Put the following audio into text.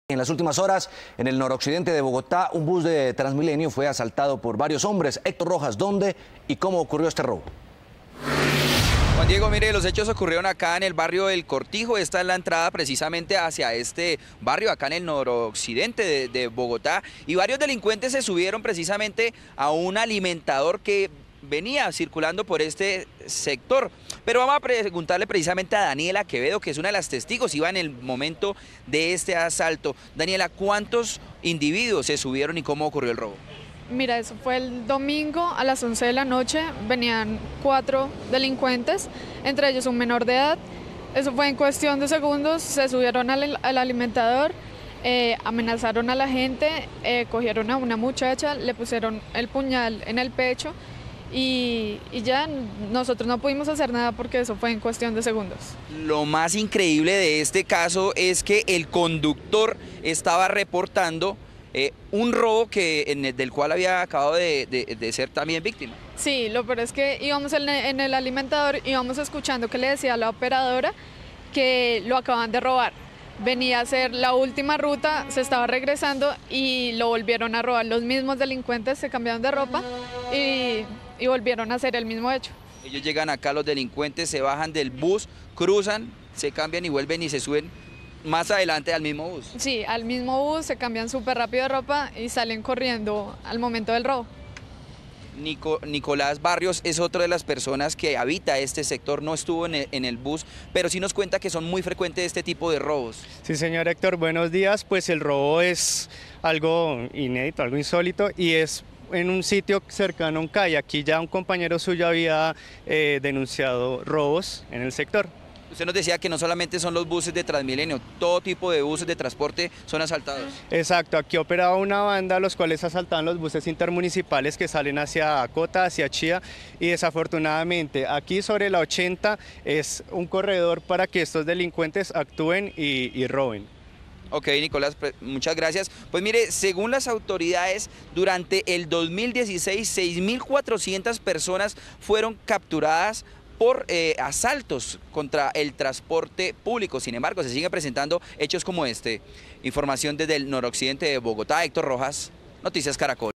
En las últimas horas, en el noroccidente de Bogotá, un bus de Transmilenio fue asaltado por varios hombres. Héctor Rojas, ¿dónde y cómo ocurrió este robo? Juan Diego, mire, los hechos ocurrieron acá en el barrio del Cortijo. Esta es la entrada precisamente hacia este barrio, acá en el noroccidente de Bogotá. Y varios delincuentes se subieron precisamente a un alimentador que venía circulando por este sector. Pero vamos a preguntarle precisamente a Daniela Quevedo, que es una de las testigos, iba en el momento de este asalto. Daniela, ¿cuántos individuos se subieron y cómo ocurrió el robo? Mira, eso fue el domingo a las 11 de la noche, venían 4 delincuentes, entre ellos un menor de edad. Eso fue en cuestión de segundos, se subieron al alimentador, amenazaron a la gente, cogieron a una muchacha, le pusieron el puñal en el pecho y ya nosotros no pudimos hacer nada porque eso fue en cuestión de segundos. Lo más increíble de este caso es que el conductor estaba reportando un robo del cual había acabado de ser también víctima. Sí, lo peor es que íbamos en el alimentador, íbamos escuchando que le decía a la operadora que lo acaban de robar. Venía a hacer la última ruta, se estaba regresando y lo volvieron a robar. Los mismos delincuentes se cambiaron de ropa y volvieron a hacer el mismo hecho. Ellos llegan acá, los delincuentes se bajan del bus, cruzan, se cambian y vuelven y se suben más adelante al mismo bus. Sí, al mismo bus, se cambian súper rápido de ropa y salen corriendo al momento del robo. Nicolás Barrios es otra de las personas que habita este sector, no estuvo en el bus, pero sí nos cuenta que son muy frecuentes este tipo de robos. Sí, señor Héctor, buenos días. Pues el robo es algo inédito, algo insólito y es en un sitio cercano a un calle. Aquí ya un compañero suyo había denunciado robos en el sector. Usted nos decía que no solamente son los buses de Transmilenio, todo tipo de buses de transporte son asaltados. Exacto, aquí operaba una banda, los cuales asaltaban los buses intermunicipales que salen hacia Cota, hacia Chía, y desafortunadamente aquí sobre la 80 es un corredor para que estos delincuentes actúen y roben. Ok, Nicolás, muchas gracias. Pues mire, según las autoridades, durante el 2016, 6.400 personas fueron capturadas por asaltos contra el transporte público. Sin embargo, se siguen presentando hechos como este. Información desde el noroccidente de Bogotá, Héctor Rojas, Noticias Caracol.